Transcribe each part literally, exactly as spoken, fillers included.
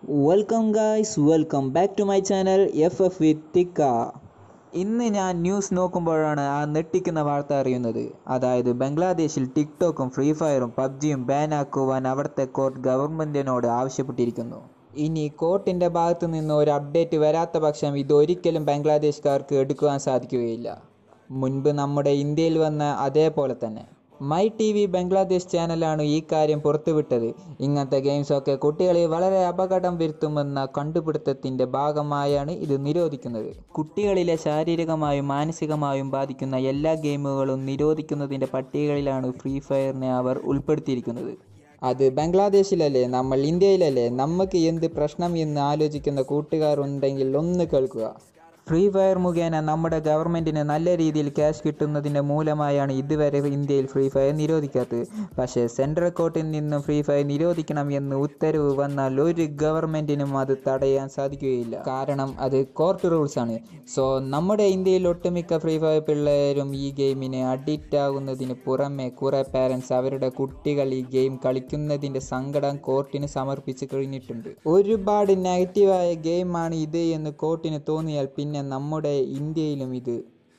Welcome guys, welcome back to my channel F F with Thikka. ഇന്ന് ഞാൻ news നോക്കുമ്പോഴാണ് ആ ഞെട്ടിക്കുന്ന വാർത്ത അറിയുന്നത്. അതായത് ബംഗ്ലാദേശിൽ ടിക്ടോക്കും ഫ്രീ ഫയറും പബ്ജിയും ബാൻ ആക്കുവാൻ അവിടുത്തെ കോർട്ട് ഗവൺമെൻറ്റിനോട് ആവശ്യപ്പെട്ടിരിക്കുന്നു. ഇനി കോർട്ടിൻ്റെ ഭാഗത്തു നിന്ന് ഒരു അപ്ഡേറ്റ് വരാത്ത പക്ഷം ഇതൊരിക്കലും ബംഗ്ലാദേശുകാർക്ക് എടുക്കുവാൻ സാധിക്കുകയില്ല. മുൻപ് നമ്മുടെ ഇന്ത്യയിൽ വന്ന അതേപോലെ തന്നെ മൈ ടി വി ബംഗ്ലാദേശ് ചാനലാണ് ഈ കാര്യം പുറത്തുവിട്ടത്. ഇങ്ങനത്തെ ഗെയിംസൊക്കെ കുട്ടികളെ വളരെ അപകടം വരുത്തുമെന്ന കണ്ടുപിടുത്തത്തിൻ്റെ ഭാഗമായാണ് ഇത് നിരോധിക്കുന്നത്. കുട്ടികളിലെ ശാരീരികമായും മാനസികമായും ബാധിക്കുന്ന എല്ലാ ഗെയിമുകളും നിരോധിക്കുന്നതിൻ്റെ പട്ടികയിലാണ് ഫ്രീ ഫയറിനെ അവർ ഉൾപ്പെടുത്തിയിരിക്കുന്നത്. അത് ബംഗ്ലാദേശിലല്ലേ, നമ്മൾ ഇന്ത്യയിലല്ലേ, നമുക്ക് എന്ത് പ്രശ്നം എന്ന് ആലോചിക്കുന്ന കൂട്ടുകാർ ഉണ്ടെങ്കിൽ ഒന്ന് കേൾക്കുക. ഫ്രീ ഫയർ മുഖേന നമ്മുടെ ഗവൺമെൻറ്റിന് നല്ല രീതിയിൽ ക്യാഷ് കിട്ടുന്നതിൻ്റെ മൂലമായാണ് ഇതുവരെ ഇന്ത്യയിൽ ഫ്രീ ഫയർ നിരോധിക്കാത്തത്. പക്ഷേ സെൻട്രൽ കോർട്ടിൽ നിന്നും ഫ്രീ ഫയർ നിരോധിക്കണം എന്ന് ഉത്തരവ് വന്നാൽ ഒരു ഗവൺമെൻറ്റിനും അത് തടയാൻ സാധിക്കുകയില്ല. കാരണം അത് കോർട്ട് റൂൾസാണ്. സോ നമ്മുടെ ഇന്ത്യയിൽ ഒട്ടുമിക്ക ഫ്രീ ഫയർ പിള്ളേരും ഈ ഗെയിമിന് അഡിക്റ്റ് ആകുന്നതിന് പുറമെ കുറേ പാരൻസ് അവരുടെ കുട്ടികൾ ഈ ഗെയിം കളിക്കുന്നതിൻ്റെ സങ്കടം കോർട്ടിന് സമർപ്പിച്ച് കഴിഞ്ഞിട്ടുണ്ട്. ഒരുപാട് നെഗറ്റീവായ ഗെയിമാണ് ഇത് എന്ന് കോർട്ടിന് തോന്നിയാൽ പിന്നെ നമ്മുടെ ഇന്ത്യയിലും ഇത്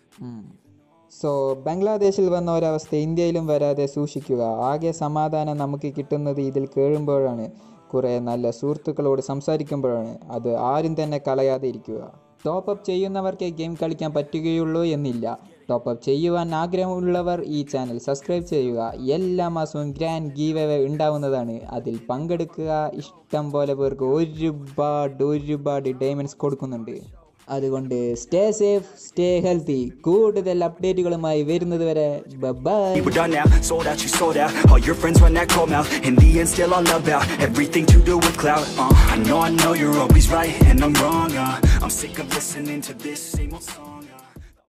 സോ ബംഗ്ലാദേശിൽ വന്ന ഒരവസ്ഥ ഇന്ത്യയിലും വരാതെ സൂക്ഷിക്കുക. ആകെ സമാധാനം നമുക്ക് കിട്ടുന്നത് ഇതിൽ കേഴുമ്പോഴാണ്, കുറേ നല്ല സുഹൃത്തുക്കളോട് സംസാരിക്കുമ്പോഴാണ്. അത് ആരും തന്നെ കളയാതെ ഇരിക്കുക. ടോപ്പപ്പ് ചെയ്യുന്നവർക്കേ ഗെയിം കളിക്കാൻ പറ്റുകയുള്ളൂ എന്നില്ല. ടോപ്പപ്പ് ചെയ്യുവാൻ ആഗ്രഹമുള്ളവർ ഈ ചാനൽ സബ്സ്ക്രൈബ് ചെയ്യുക. എല്ലാ മാസവും ഗ്രാൻഡ് ഗീവ് അവേ ഉണ്ടാവുന്നതാണ്. അതിൽ പങ്കെടുക്കുക. ഇഷ്ടം പോലെ പേർക്ക് ഒരുപാട് ഒരുപാട് ഡയമണ്ട്സ് കൊടുക്കുന്നുണ്ട്. അതുകൊണ്ട് സ്റ്റേ സേഫ്, സ്റ്റേ ഹെൽത്തി. കൂടുതൽ അപ്ഡേറ്റുകളുമായി വരുന്നത് വരെ bye. You were done now, sold out, you sold out. All your friends run that cold mouth. In the end, still all about everything to do with clout. Uh, I know, I know you're always right, and I'm wrong. Uh, I'm sick of listening to this same old song.